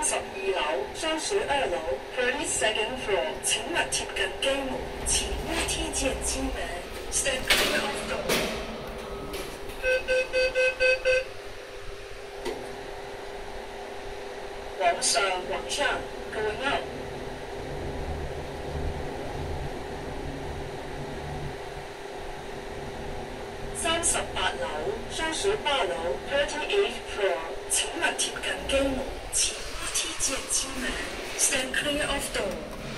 32樓、32樓 32nd floor， 請勿貼近機門。前烏貼賤支吻 ，Stand clear of door。往上，往上 ，going up。38樓、38樓 38th floor， 請勿貼近機門。前烏貼賤支吻 ，Stand clear of door。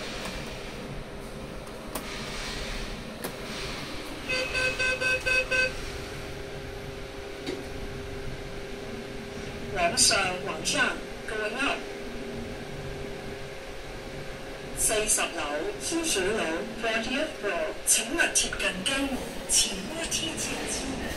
往上，往上 ，going up。40樓、40樓 40th floor， 請勿貼近機門。前烏貼賤支吻。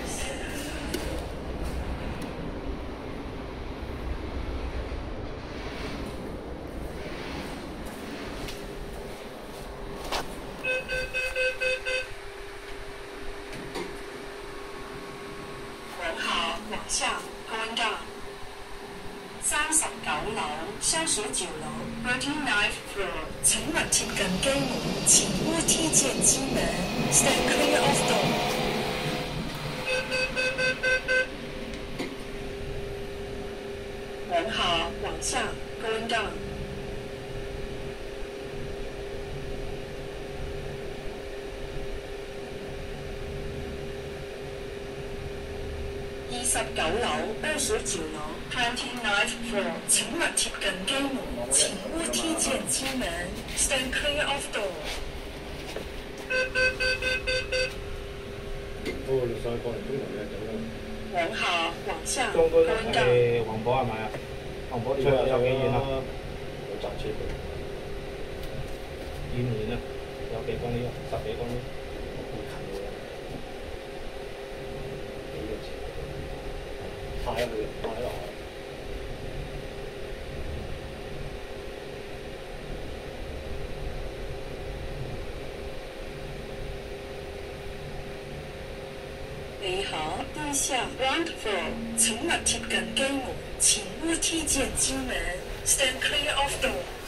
往下，往下 ，going down。39樓、39樓 39th floor， 請勿貼近機門。前烏貼賤支吻 ，Stand clear of door。往下，往下 ，going down。29樓、29樓 29th floor， 請勿貼近機門。前烏貼賤支吻 ，Stand clear of door。 哦，你上過嚟中環嘅咁樣。 往下，往下。 中嗰係黃埔係咪啊？黃埔出有幾遠啊？有揸車去。遠唔遠啊？有幾公里啊？10幾公里。好近嘅喎。幾個字？派入去，派落去。你好，地下 ground floor， 請勿貼近機門。前烏貼賤支吻 ，Stand clear of door。